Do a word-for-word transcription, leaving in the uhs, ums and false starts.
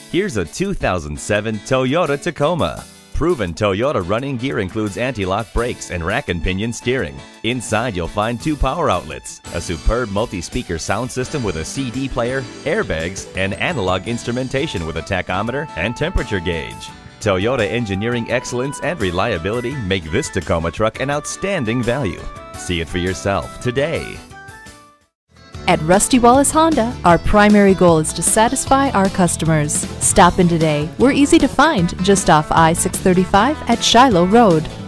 Here's a two thousand seven Toyota Tacoma. Proven Toyota running gear includes anti-lock brakes and rack and pinion steering. Inside you'll find two power outlets, a superb multi-speaker sound system with a C D player, airbags, and analog instrumentation with a tachometer and temperature gauge. Toyota engineering excellence and reliability make this Tacoma truck an outstanding value. See it for yourself today. At Rusty Wallace Honda, our primary goal is to satisfy our customers. Stop in today. We're easy to find just off I six thirty-five at Shiloh Road.